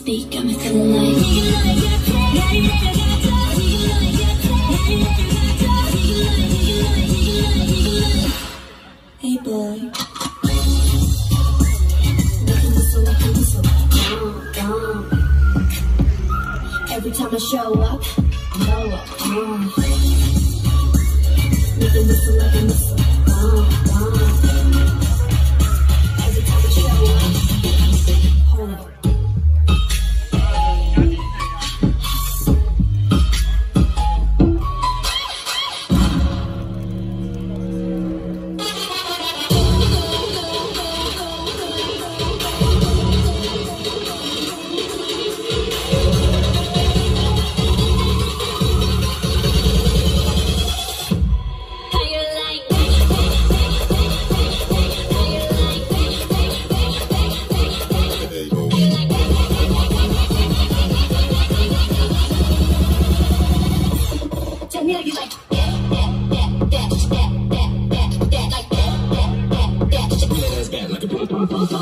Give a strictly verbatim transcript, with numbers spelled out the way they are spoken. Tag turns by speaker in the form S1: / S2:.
S1: beat got me feeling like. Hey boy. Every time I show up, blow up. Uh. Make it whistle like a missile. Uh, uh. Every time I show up, hold up. You like that, that, that, that, that, that, that, like that, that, that, that. That ass back like a boom, boom, boom.